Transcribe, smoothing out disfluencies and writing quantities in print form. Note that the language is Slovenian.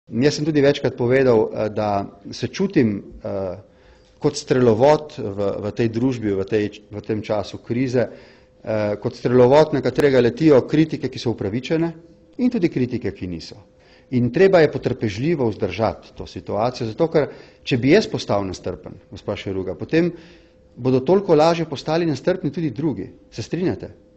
Jaz sem tudi večkrat povedal, da se čutim kot strelovod v tej družbi, v tem času krize, kot strelovod, na katerega letijo kritike, ki so upravičene, in tudi kritike, ki niso. In treba je potrpežljivo vzdržati to situacijo, zato ker, če bi jaz postal nestrpen, gospa Šeruga, potem bodo toliko lažje postali nestrpni tudi drugi. Se strinjate?